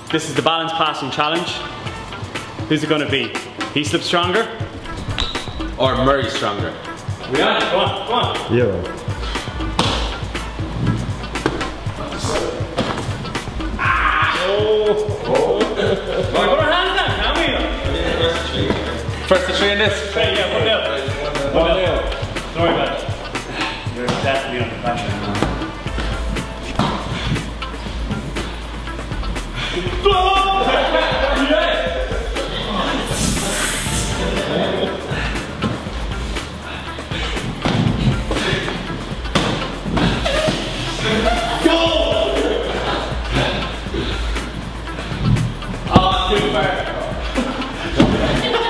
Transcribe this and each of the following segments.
This is the balance passing challenge. Who's it going to be? Heaslip stronger? Or Murray stronger? We on it, go on, go on. Yeah. Put our hands down, can we? First to three in this? Yeah, 1-0. 1-0. Don't worry about it. You're definitely under pressure now.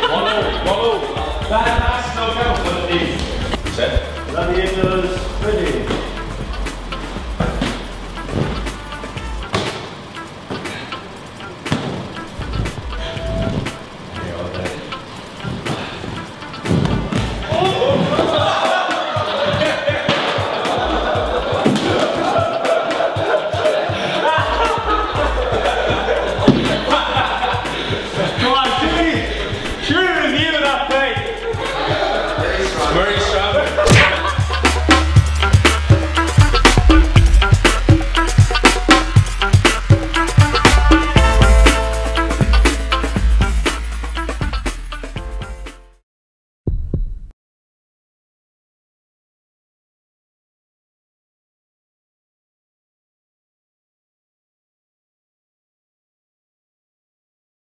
Set. Gladiators, ready.